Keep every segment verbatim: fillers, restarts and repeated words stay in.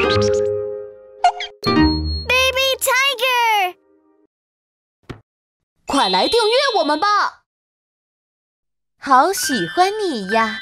Baby Tiger， 快来订阅我们吧！好喜欢你呀！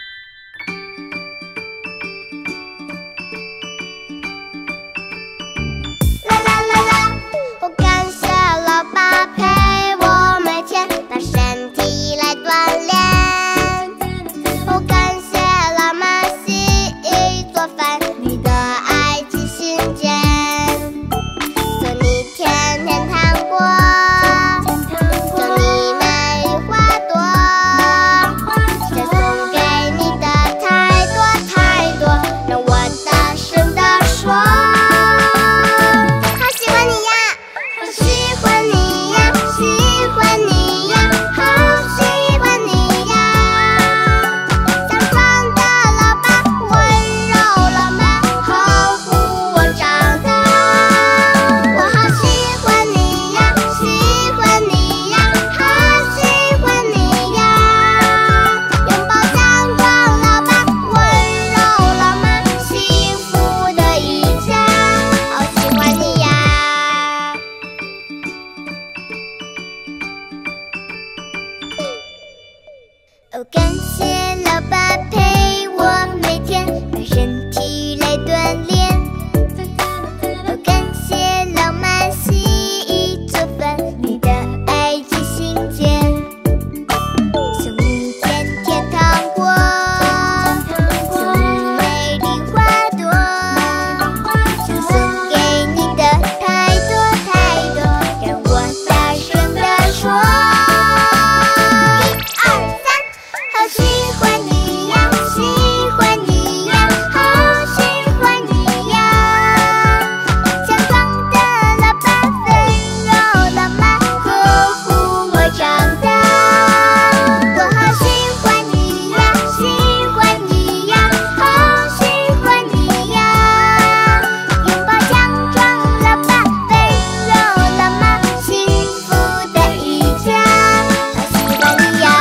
啦啦啦啦，我感谢老爸陪我每天把身体来锻炼。我感谢老妈洗衣做饭，你的爱进心间。送你甜甜糖果，送你美丽花朵，再送给你的太多太多，让我大声地说。好喜欢你呀，好喜欢你呀，喜欢你呀，好喜欢你呀。想放的老爸，温柔浪漫，呵护我长大。我好喜欢你呀，喜欢你呀，好喜欢你呀。拥抱强壮老爸，温柔浪漫，幸福的一家。好喜欢你呀。哦，感谢老爸陪我每天把身体来锻炼。哦，感谢老妈洗衣做饭，你的爱进心间。送你甜甜糖果，送你美丽花朵，想送给你的太多太多，让我大声地说。一二三，好喜欢你呀，喜欢你呀，好喜欢你呀。强壮的老爸，温柔浪漫，呵护我长大。我好喜欢你呀，喜欢你呀，好喜欢你呀。拥抱强壮老爸，温柔浪漫，幸福的一家。好喜欢你呀。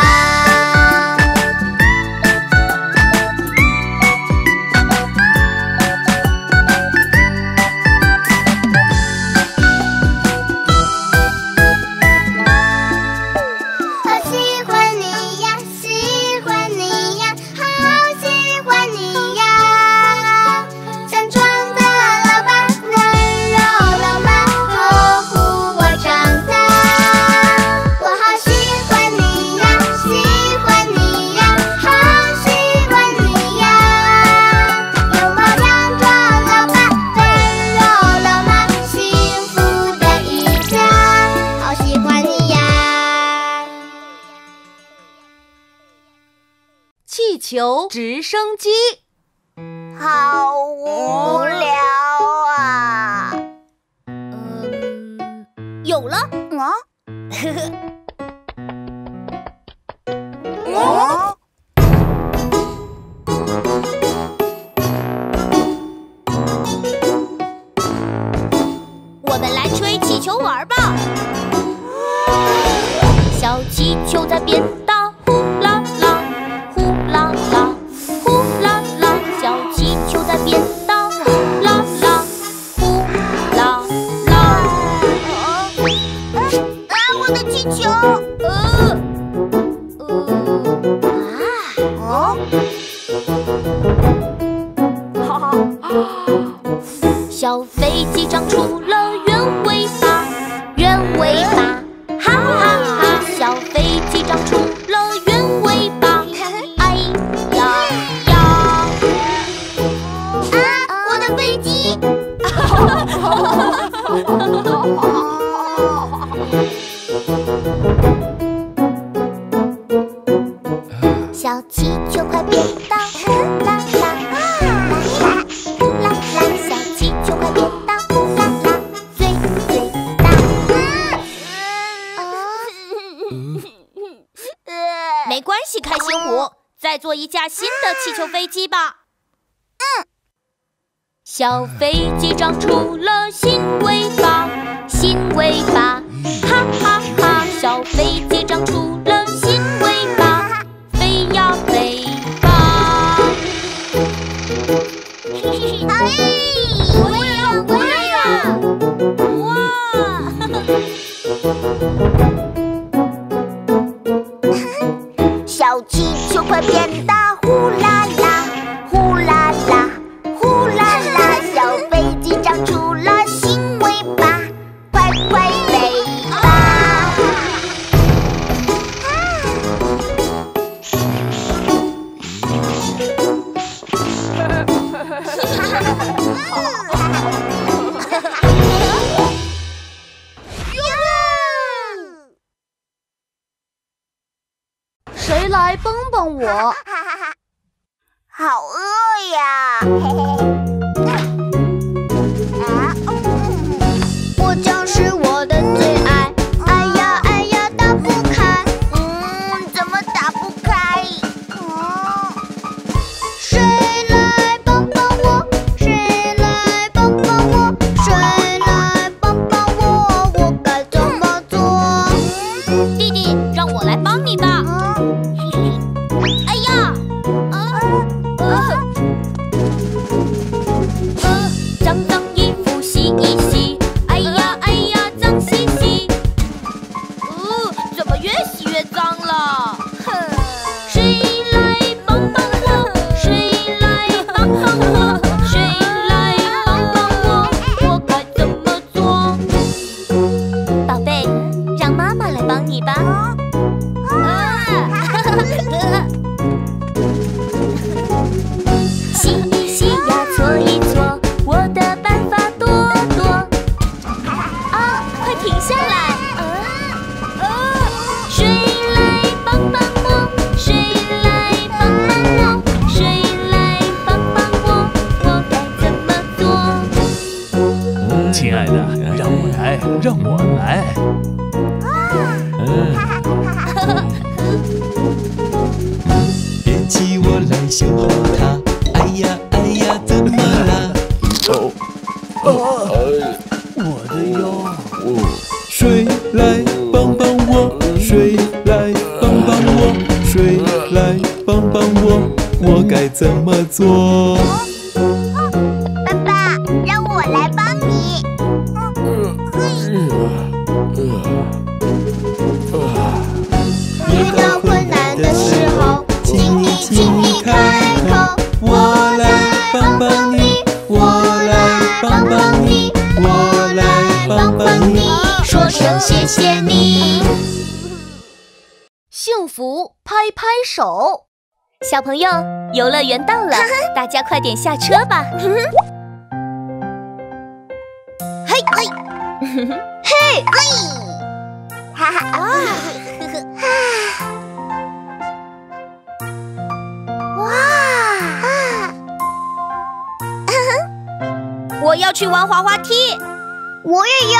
好喜欢你呀，喜欢你呀，好喜欢你呀。强壮的老爸，温柔浪漫，呵护我长大。我好喜欢你呀，喜欢你呀，好喜欢你呀。拥抱强壮老爸，温柔浪漫，幸福的一家。好喜欢你呀。 气球直升机， 好无聊啊！ 嗯，有了！ 啊？哦？ 我们来吹气球玩吧。小气球在变大，呼啦啦，呼啦啦，呼啦啦。小气球在变大，呼啦啦，呼啦啦。 啊，我的气球！ 呃呃啊？ 小飞机长出了圆尾巴，圆尾巴，哈哈哈！小飞机长出了圆尾巴，哎呀呀！ 啊，我的飞机！小气球快变大，呼啦啦，呼啦啦，呼啦啦，小气球快变大，呼啦啦，最最大。 没关系，开心虎，再做一架新的气球飞机吧。嗯。小飞机长出了新尾巴，新尾巴，哈哈哈！小飞机长出了新尾巴，飞呀飞吧。 哎，我我也要！哇！ 小气球快变大，呼啦啦，呼啦啦，呼啦啦，小飞机长出了新尾巴，快快飞吧！ 谁来帮帮我？ 好饿呀！ 果酱是我的最爱，哎呀哎呀打不开， 嗯，怎么打不开？嗯， 谁来帮帮我？谁来帮帮我？谁来帮帮我？我该怎么做？ 弟弟，让我来帮你吧。哎呀！啊啊！呃，脏脏衣服洗一洗。哎呀哎呀，脏兮兮。哦，怎么越洗越脏了？哼！谁来帮帮我？谁来帮帮我？谁来帮帮我？我该怎么做？宝贝，让妈妈来帮你吧。洗一洗呀，搓一搓，我的办法多多。啊，快停下来！啊，谁来帮帮我？谁来帮帮我？谁来帮帮我？我该怎么做？ 亲爱的，让我来，让我来。 别急，我来修好它。哎呀哎呀，怎么啦？ 我的腰。 谁来帮帮我？谁来帮帮我？谁来帮帮我？我该怎么做？ 爸爸，让我来帮你。 遇到困难的时候，请你请你开口， 我来帮帮你，我来帮帮你，我来帮帮你， 说声谢谢你。 幸福拍拍手。 小朋友，游乐园到了，大家快点下车吧。 嘿嘿，嘿嘿，哈哈啊！哇！ 我要去玩滑滑梯。 我也要。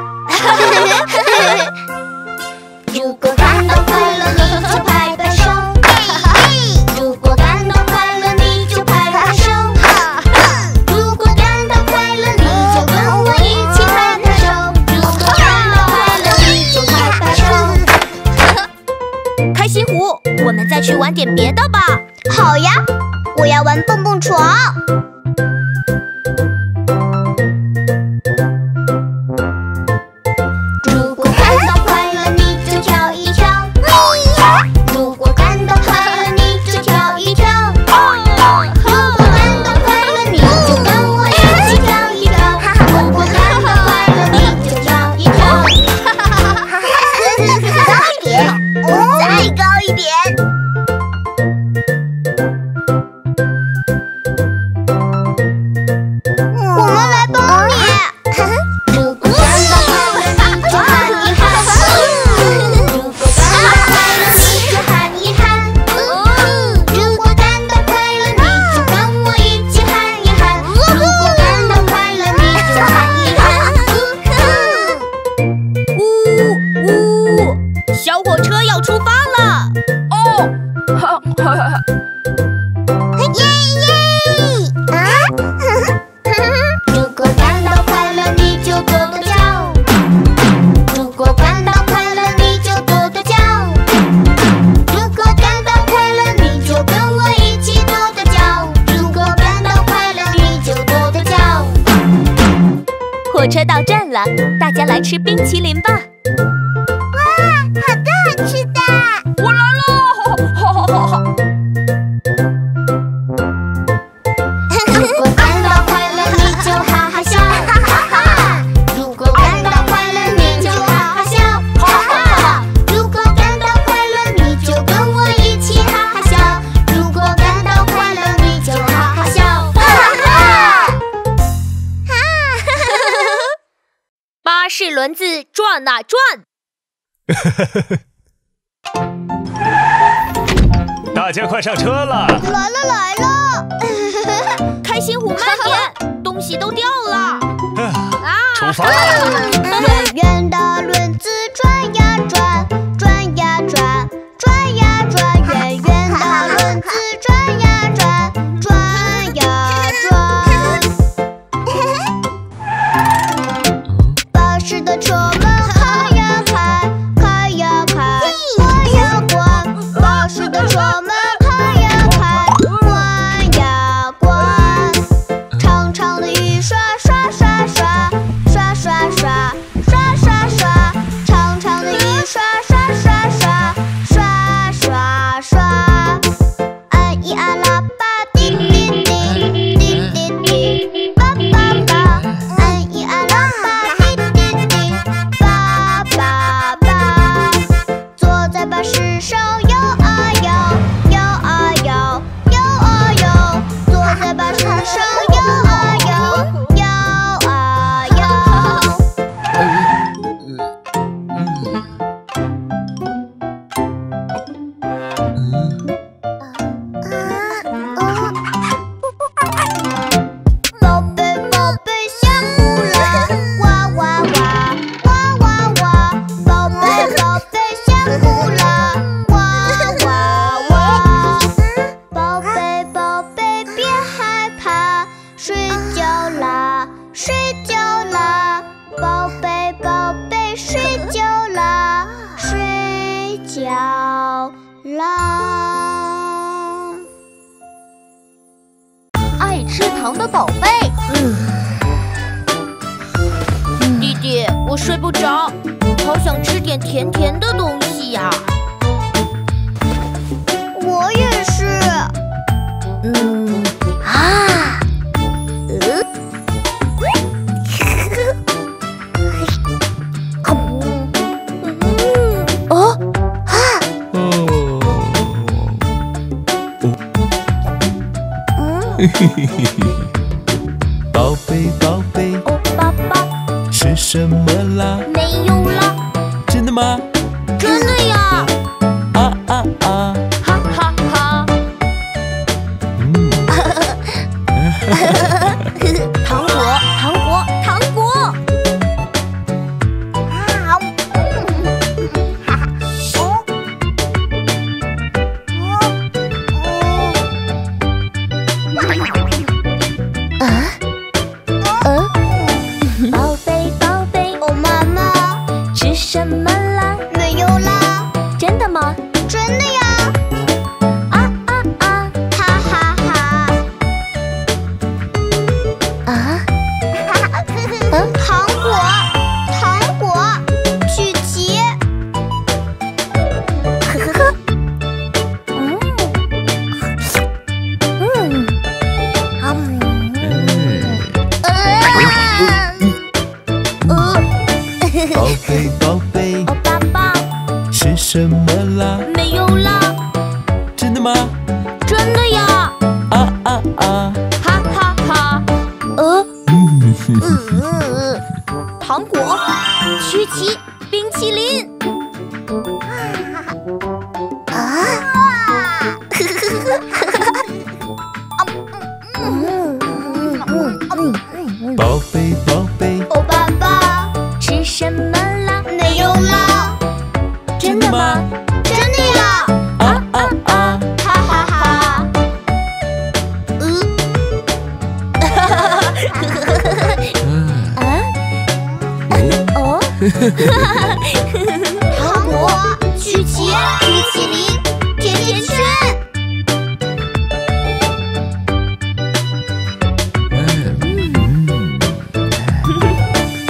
如果感到快乐，你就拍拍手；如果感到快乐，你就拍拍手；如果感到快乐，你就跟我一起拍拍手；如果感到快乐，你就拍拍手。 开心湖，我们再去玩点别的吧。 好呀，我要玩蹦蹦床。 如果感到快乐，你就跳一跳；如果感到快乐，你就跳一跳；如果感到快乐，你就跟我一起跳一跳；如果感到快乐，你就跳一跳。 高一点，再高一点。 火车到站了，大家来吃冰淇淋吧！ 哇，好多好吃的！ 我来了！哈哈哈哈！ 如果感到快乐，你就哈哈笑，哈哈哈！如果感到快乐，你就哈哈笑，哈哈哈！如果感到快乐，你就跟我一起哈哈笑。如果感到快乐，你就哈哈笑，哈哈哈！ 巴士轮子转啊转。 大家快上车了！ 来了来了！ 开心虎慢点，东西都掉了。啊！ 出发了！ 圆圆的轮子转呀转，转呀转，转呀转，圆圆的轮子转呀转，转呀转。巴士的车门开呀开，开呀开，关呀关。巴士的车门开呀开，关呀关。长长的雨刷刷刷刷，刷刷刷，刷刷刷。长长的雨刷刷刷刷，刷刷刷。按一按喇叭，滴滴滴，滴滴滴，叭叭叭。按一按喇叭，滴滴滴，叭叭叭。坐在巴士上摇啊摇，摇啊摇，摇啊摇。坐在巴士上摇啊摇，摇啊摇。宝贝宝贝下湖啦，哇哇哇，哇哇哇。宝贝宝贝下湖啦，哇哇哇。宝贝宝贝别害怕，睡觉啦，睡觉啦。宝贝宝贝睡觉啦，睡觉啦。 爱吃糖的宝贝， 弟弟，我睡不着，好想吃点甜甜的东西呀。 我也是。 嗯啊，呃，哦啊， 哦，嘿嘿嘿嘿嘿。宝贝宝贝， 哦，爸爸， 吃什么啦？ 没有了， 真的吗？ 真的呀！ 啊啊啊！ 哈哈哈！ 嗯， 糖果，糖果，糖果！ 啊，哈哈，哦， 宝贝宝贝， 哦，妈妈， 吃什么啦？ 没有啦， 真的吗？ 真的呀， 啊啊啊！ 哈哈哈。 啊， 糖果，糖果，曲奇。 嗯，嗯，啊， 宝贝宝贝， 哦，爸爸， 吃什么啦？ 没有啦， 真的吗？ 真的呀！ 啊啊啊！ 哈哈哈！ 呃， 嗯哼哼呃， 糖果、曲奇、冰淇淋。 啊，嗯嗯嗯嗯， 宝贝宝贝， 哦，爸爸， 吃什么啦？ 没有啦， 真的吗？ 真的呀， 啊啊啊！ 哈哈哈。 嗯， 啊，哦， 糖果、曲奇、冰淇淋、甜甜圈。 嗯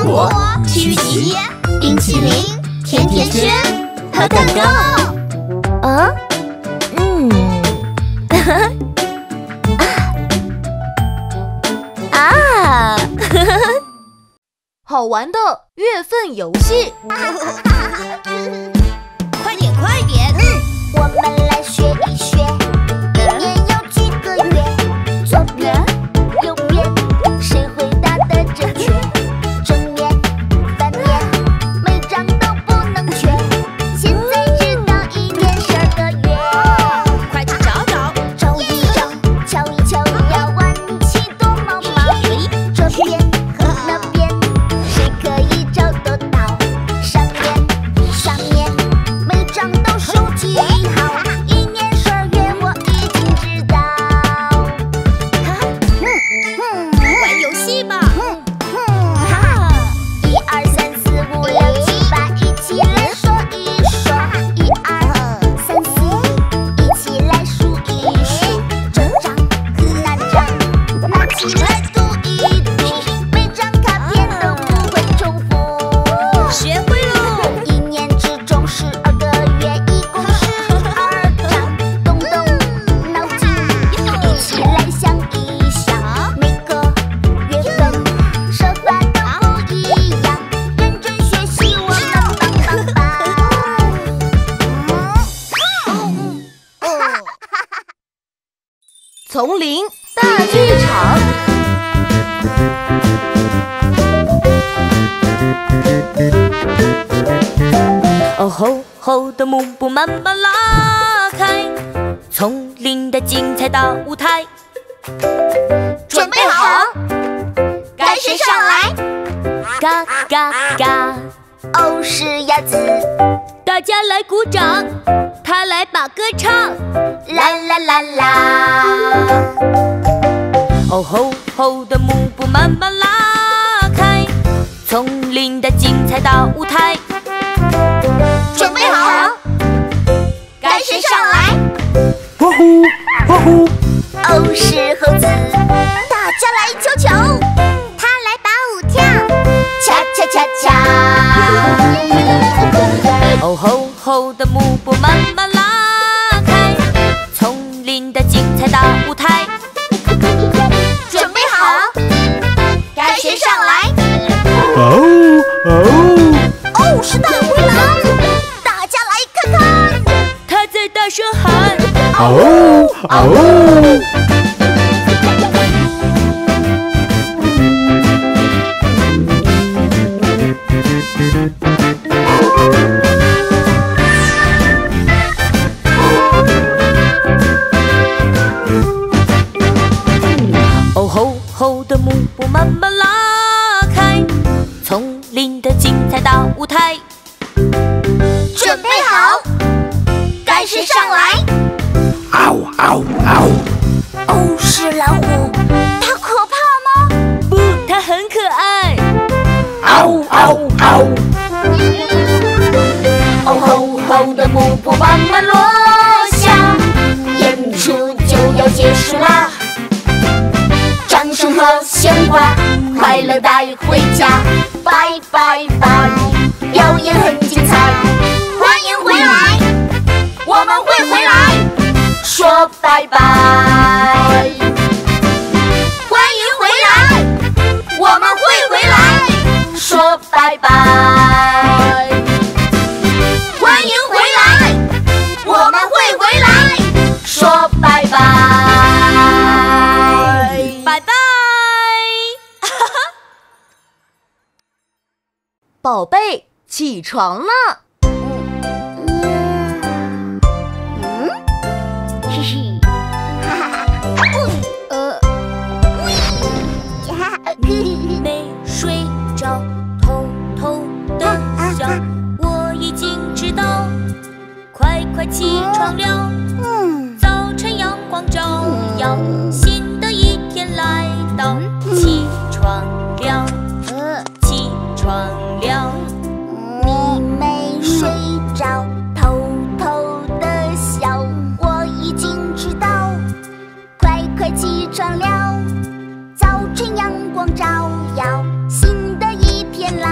果、曲奇、冰淇淋、甜甜圈和蛋糕。 啊，嗯，啊， 好玩的月份游戏，快点快点！ 我们来学一学，一年有几个月？左边、右边，谁回答得正确？正面、反面，每张都不能缺。现在知道一年十二个月， 快去找找！ 找一找，瞧一瞧，要玩起躲猫猫。这边和那边，谁可以找得到？上面、下面，每张都收集好。一年十二月我已经知道。 玩游戏吧！ 一二三四五六七八，一起来说一说。一二三四，一起来数一数。这张和那张，拿起来读一读，每张卡片都不会重复。 学会喽！ 一年之中十二个月，一共十二张。动动脑筋，一起来想一想，每个月份设法都不一样。认真学习，我们棒棒棒！ 丛林大剧场。 哦吼吼的幕布慢慢拉开，丛林的精彩大舞台。 准备好，该谁上来？ 嘎嘎嘎， 哦，是鸭子， 大家来鼓掌，他来把歌唱。 啦啦啦啦！ 哦吼吼的幕布慢慢拉开，丛林的精彩大舞台。 准备好，该谁上来？ 哇呼哇呼！ 哦，是猴子，大家来瞧瞧，他来把舞跳，恰恰恰恰。 哦吼吼的幕布慢慢拉开，丛林的精彩大舞台。 准备好，该谁上来？ 哦哦！ 哦，是大灰狼，大家来看看， 他在大声喊。 哦哦！ 哦吼吼的幕布慢慢拉开，丛林的精彩大舞台。 准备好，该谁上来？ 嗷嗷嗷！ 哦，是老虎，它可怕吗？ 不，它很可爱。 嗷嗷嗷！ 哦吼吼的幕布慢慢落下，演出就要结束啦！掌声和鲜花，快乐带回家，拜拜拜！表演很精彩，欢迎回来，我们会回来，说拜拜！欢迎回来，我们会回来，说拜拜！欢迎回来，我们会回来，说拜拜！ 拜拜。 宝贝，起床了。 嘿嘿，呃， 没睡着，偷偷的笑，我已经知道，快快起床了。早晨阳光照耀，新的一天来到，起床了，起床了。 你没睡着，偷偷的笑，我已经知道，快快起床了。早晨阳光照耀，新的一天来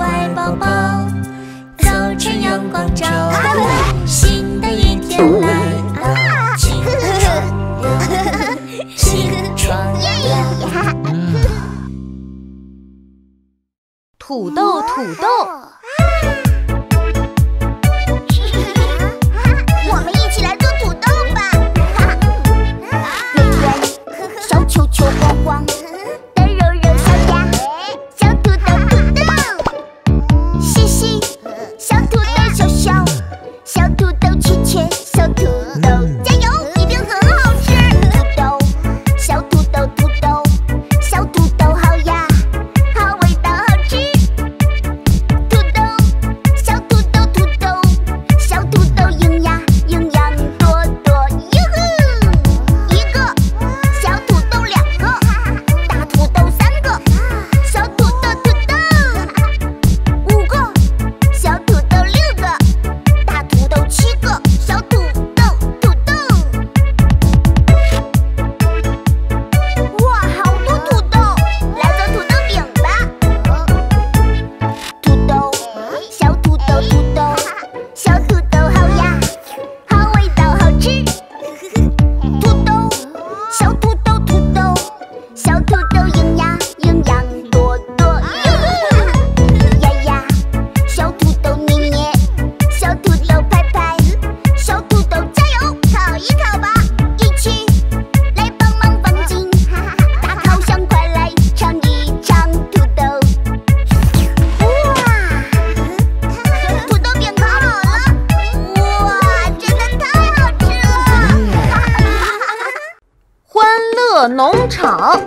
乖宝宝，早晨阳光照，新的一天来了，起床了，起床了。 土豆，土豆， 我们一起来做土豆吧。圆圆，小球球晃晃，大肉肉小鸭，小土豆土豆，细细小土豆小小，小土豆切切小土豆，加油，一定很好吃。土豆，小土豆土豆，小土豆好呀，好味道好吃。土豆，小土豆土豆，小土豆营养营养多多，哟呵！一个小土豆两个，大土豆三个，小土豆土豆五个，小土豆六个，大土豆七个，小土豆土豆。哇，好多土豆，来做土豆饼吧。土豆，小土豆土豆，小土豆好呀，好味道好吃。土豆，小土豆土豆，小土豆营养营养多多。呀呀，小土豆捏捏，小土豆拍拍，小土豆加油，烤一烤吧，一起来帮忙放进大烤箱，快来尝一尝土豆。哇，土豆饼烤好了！哇，真的太好吃了！ 欢乐农场。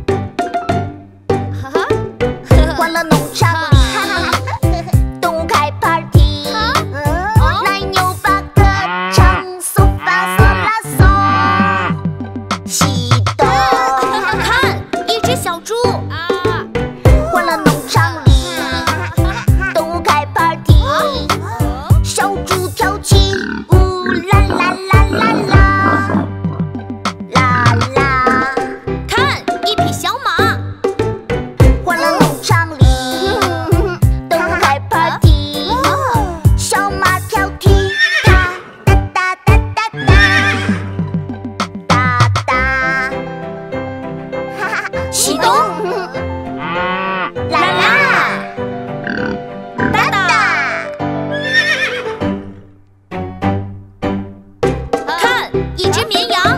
欢乐农场里，动物开 party， 奶牛八个唱嗦发嗦啦嗦，西哆。 看，一只小猪啊！ 欢乐农场里，动物开 party， 小猪跳起舞，啦啦啦啦啦，啦啦。 看，一匹小马！ 欢乐农场里，动物开 party， 小马跳踢踏，哒哒哒哒哒，哒哒，启动，啦啦，哒哒。 看，一只绵羊！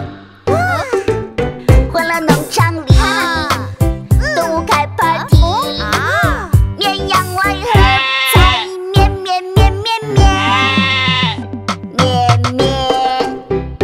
欢乐农场里，动物开 party， 啊， 绵羊来喝彩，绵绵绵绵绵绵绵。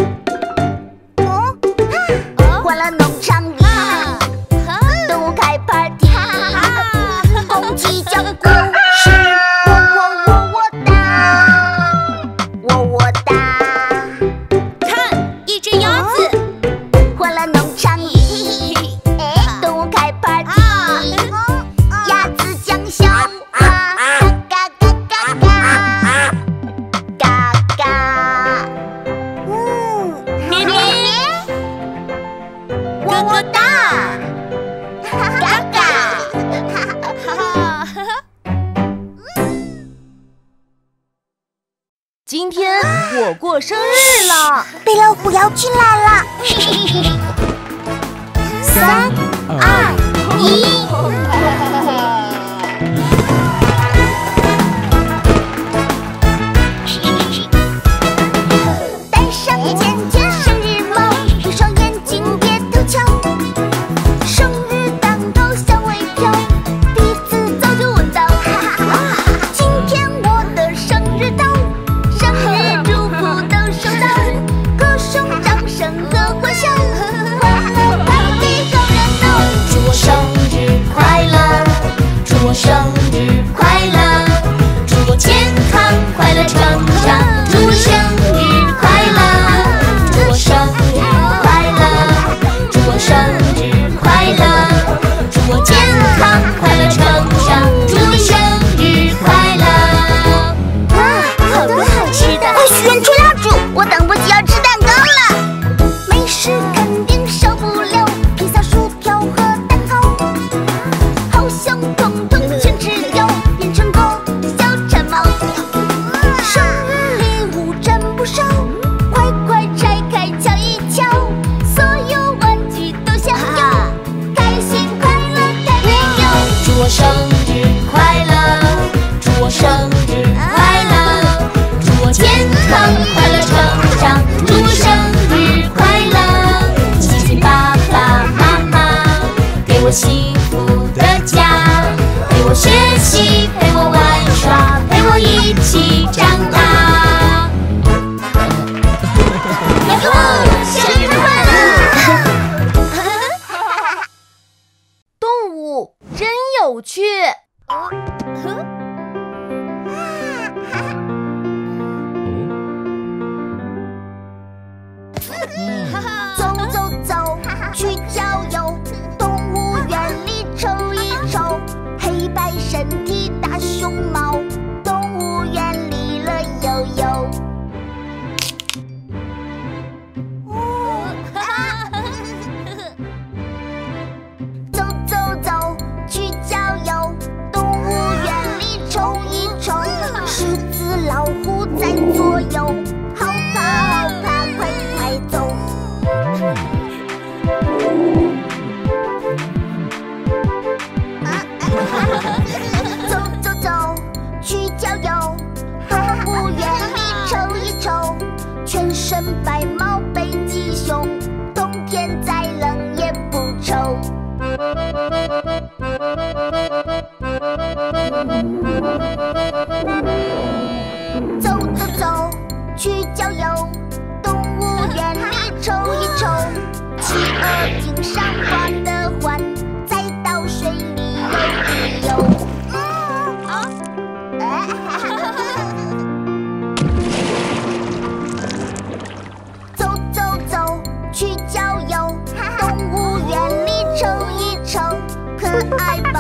欢乐农场里，动物开 party， 公鸡叫故事，喔喔喔喔哒，喔喔哒。 看，一只鸭子！ 欢乐农场里，动物开 party， 鸭子讲笑话，嘎嘎嘎嘎嘎嘎嘎。咩咩，么么哒，嘎嘎。 今天我过生日了， 贝乐虎要进来了。三二一。戴上尖尖生日帽，闭上眼睛别偷瞧，生日蛋糕香味飘，鼻子早就闻到。今天我的生日到，生日祝福都收到，歌声掌声和欢笑，欢乐 party 更热闹，祝我生日快去。 走走走，去郊游，动物园里瞅一瞅，黑白身体大熊猫，动物园里乐悠悠。走走走，去郊游，动物园里瞅一瞅，狮子老虎在左右，好怕好怕，快快走。走走走，去郊游，动物园里瞅一瞅，全身白毛北极熊，冬天再冷也不愁。走走走，去郊游，动物园里瞅一瞅，企鹅经上画的环，再到水里游一游。啊！走走走，去郊游，动物园里瞅一瞅，可爱。